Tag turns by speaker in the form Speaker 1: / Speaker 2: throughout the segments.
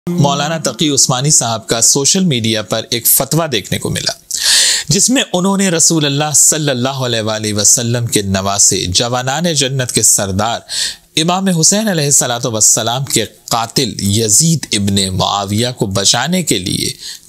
Speaker 1: مولانا تقی عثمانی صاحب کا social media پر ایک فتویٰ دیکھنے کو ملا جس میں انہوں نے رسول اللہ صلی اللہ علیہ وآلہ وسلم کے نواسے جوانان جنت کے سردار امام حسین علیہ السلام کے قاتل یزید ابن معاویہ کو بچانے کے لیے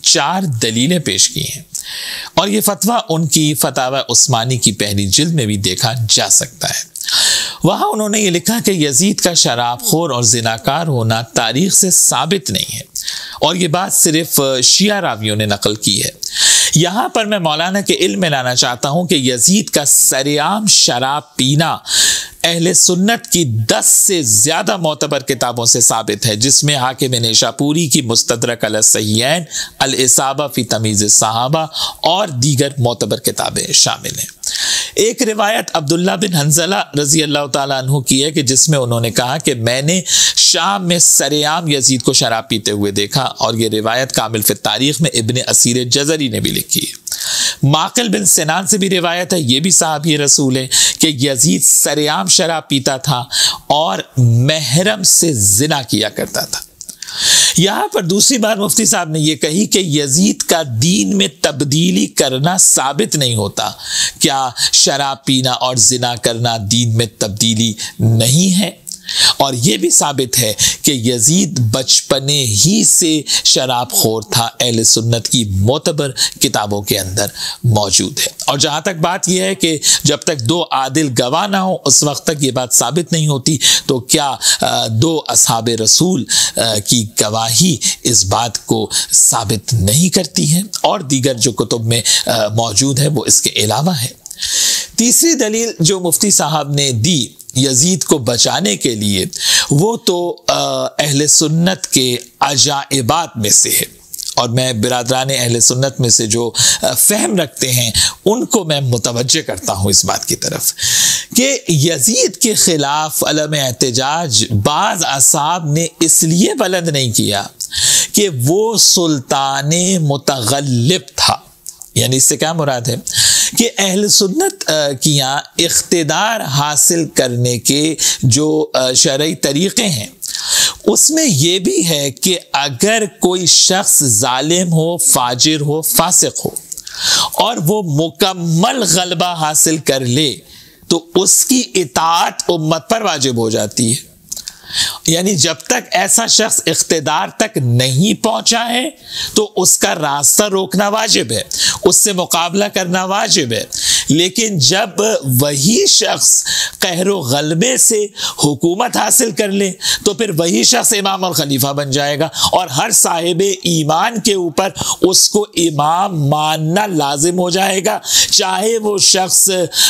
Speaker 1: 4 دلیلیں پیش کی ہیں، اور یہ فتویٰ ان کی فتاوی عثمانی کی پہلی جلد میں بھی دیکھا جا سکتا ہے۔ وہاں انہوں نے یہ لکھا کہ یزید کا شراب خور اور زناکار ہونا تاریخ سے ثابت نہیں ہے، اور یہ بات صرف شیعہ راویوں نے نقل کی ہے۔ یہاں پر میں مولانا کے علم میں لانا چاہتا ہوں کہ یزید کا سرعام شراب پینا اہل سنت کی 10 سے زیادہ معتبر کتابوں سے ثابت ہے، جس میں حاکم نیشاپوری کی مستدرک علی الصحیحین، الاصابہ فی تمیز الصحابہ اور دیگر معتبر کتابیں شامل ہیں۔ ایک روایت عبداللہ بن حنظلہ رضی اللہ تعالیٰ عنہ کی ہے کہ جس میں انہوں نے کہا کہ میں نے شام میں سرعام یزید کو شراب پیتے ہوئے دیکھا، اور یہ روایت کامل فی التاریخ میں ابن اسیر جزری نے بھی لکھی ہے۔ معقل بن سنان سے بھی روایت ہے، یہ بھی صحابی رسول ہے، کہ یزید سرعام شراب پیتا تھا اور محرم سے زنا کیا کرتا تھا۔ یہاں پر دوسری بار مفتی صاحب نے یہ کہی کہ یزید کا دین میں تبدیلی کرنا ثابت نہیں ہوتا۔ کیا شراب پینا اور زنا کرنا دین میں تبدیلی نہیں ہے؟ اور یہ بھی ثابت ہے کہ یزید بچپنے ہی سے شراب خور تھا، اہل سنت کی معتبر کتابوں کے اندر موجود ہے۔ اور جہاں تک بات یہ ہے کہ جب تک 2 عادل گواہ نہ ہوں اس وقت تک یہ بات ثابت نہیں ہوتی، تو کیا 2 اصحاب رسول کی گواہی اس بات کو ثابت نہیں کرتی ہے؟ اور دیگر جو کتب میں موجود ہے وہ اس کے علاوہ ہے۔ تیسری دلیل جو مفتی صاحب نے دی یزید کو بچانے کے لیے، وہ تو اہل سنت کے عجائبات میں سے ہے، اور میں برادران اہل سنت میں سے جو فہم رکھتے ہیں ان کو میں متوجہ کرتا ہوں اس بات کی طرف کہ یزید کے خلاف علم احتجاج بعض اصحاب نے اس لیے بلند نہیں کیا کہ وہ سلطان متغلب تھا۔ یعنی اس سے کیا مراد ہے کہ اہل سنت کی یہاں اقتدار حاصل کرنے کے جو شرعی طریقے ہیں اس میں یہ بھی ہے کہ اگر کوئی شخص ظالم ہو، فاجر ہو، فاسق ہو اور وہ مکمل غلبہ حاصل کر لے تو اس کی اطاعت امت پر واجب ہو جاتی ہے۔ یعنی جب تک ایسا شخص اقتدار تک نہیں پہنچا ہے تو اس کا راستہ روکنا واجب ہے، اس سے مقابلہ کرنا واجب ہے، لیکن جب وہی شخص قہر و غلبے سے حکومت حاصل کر لے تو پھر وہی شخص امام اور خلیفہ بن جائے گا، اور ہر صاحب ایمان کے اوپر اس کو امام ماننا لازم ہو جائے گا، چاہے وہ شخص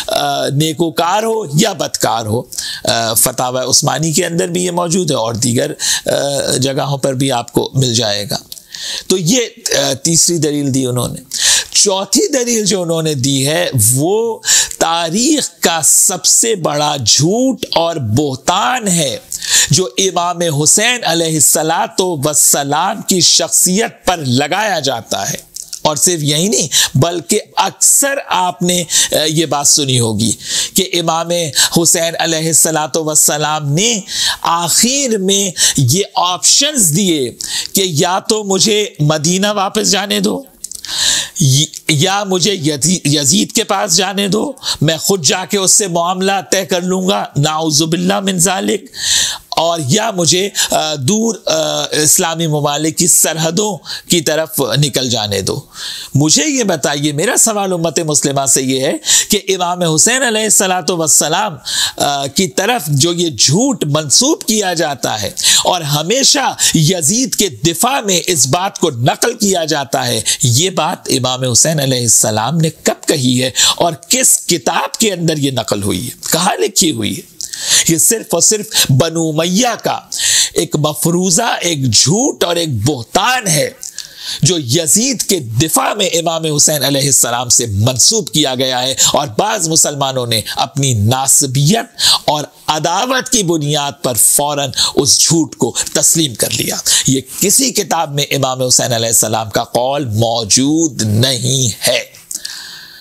Speaker 1: نیکوکار ہو یا بدکار ہو۔ فتاوی عثمانی کے اندر بھی یہ موجود ہے اور دیگر جگہوں پر بھی آپ کو مل جائے گا۔ تو یہ تیسری دلیل دی انہوں نے۔ چوتھی دلیل جو انہوں نے دی ہے وہ تاریخ کا سب سے بڑا جھوٹ اور بہتان ہے جو امام حسین علیہ السلام کی شخصیت پر لگایا جاتا ہے۔ اور صرف یہی نہیں بلکہ اکثر آپ نے یہ بات سنی ہوگی کہ امام حسین علیہ السلام نے آخر میں یہ آپشنز دیے کہ یا تو مجھے مدینہ واپس جانے دو، یا مجھے یزید کے پاس جانے دو، میں خود جا کے اس سے معاملہ طے کر لوں گا، نعوذ باللہ من ذالک، اور یا مجھے دور اسلامی ممالک کی سرحدوں کی طرف نکل جانے دو۔ مجھے یہ بتائیے، میرا سوال امت مسلمہ سے یہ ہے کہ امام حسین علیہ السلام کی طرف جو یہ جھوٹ منسوب کیا جاتا ہے اور ہمیشہ یزید کے دفاع میں اس بات کو نقل کیا جاتا ہے، یہ بات امام حسین علیہ السلام نے کب کہی ہے اور کس کتاب کے اندر یہ نقل ہوئی ہے، کہاں لکھی ہوئی ہے؟ یہ صرف اور صرف بنو امیہ کا ایک مفروضہ، ایک جھوٹ اور ایک بہتان ہے جو یزید کے دفاع میں امام حسین علیہ السلام سے منسوب کیا گیا ہے، اور بعض مسلمانوں نے اپنی ناسبیت اور عداوت کی بنیاد پر فوراً اس جھوٹ کو تسلیم کر لیا۔ یہ کسی کتاب میں امام حسین علیہ السلام کا قول موجود نہیں ہے۔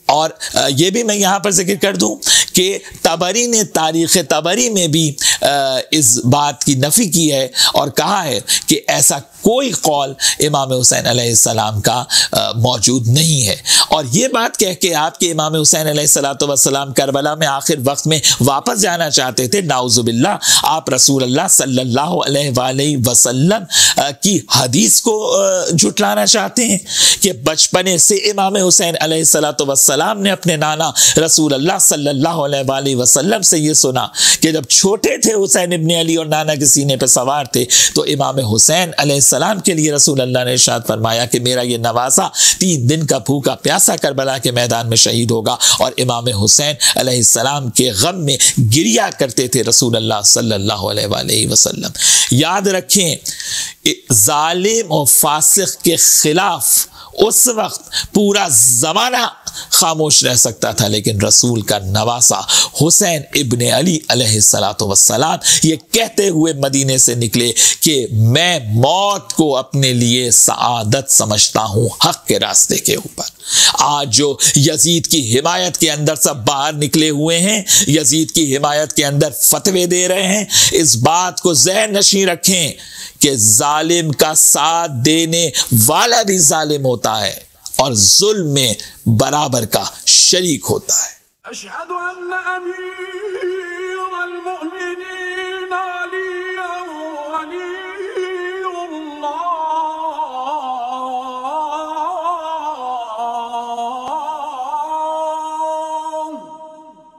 Speaker 1: اور یہ بھی میں یہاں پر ذکر کر دوں کہ طبری نے تاریخ طبری میں بھی اس بات کی نفی کی ہے اور کہا ہے کہ ایسا کوئی قول امام حسین علیہ السلام کا موجود نہیں ہے. اور یہ بات کہہ کے آپ کے امام حسین علیہ السلام کربلا میں آخر وقت میں واپس جانا چاہتے تھے. نعوذ باللہ آپ رسول اللہ صلی اللہ علیہ وآلہ وسلم کی حدیث کو جھٹلانا چاہتے ہیں کہ بچپنے سے امام حسین علیہ السلام نے اپنے نانا رسول اللہ صلی اللہ علیہ وآلہ وسلم سے یہ سنا کہ جب چھوٹے تھے حسین ابن علی اور نانا کے سینے پہ سوار تھے تو امام حسین علیہ السلام کے لیے رسول اللہ نے ارشاد فرمایا کہ میرا یہ نواسا 3 دن کا بھوکا پیاسا کربلا کے میدان میں شہید ہوگا. اور امام حسین علیہ السلام کے غم میں گریا کرتے تھے رسول اللہ صلی اللہ علیہ وآلہ وسلم. یاد رکھیں ظالم اور فاسق کے خلاف اس وقت پورا زمانہ خاموش رہ سکتا تھا، لیکن رسول کا نواسا حسین ابن علی علیہ السلام یہ کہتے ہوئے مدینے سے نکلے کہ میں موت کو اپنے لیے سعادت سمجھتا ہوں حق کے راستے کے اوپر. آج جو یزید کی حمایت کے اندر سب باہر نکلے ہوئے ہیں، یزید کی حمایت کے اندر فتوے دے رہے ہیں، اس بات کو ذہن نشین رکھیں کہ ظالم کا ساتھ دینے والا بھی ظالم ہوتا ہے اور ظلم میں برابر کا شریک ہوتا ہے. اشہد ان امیر المؤمنین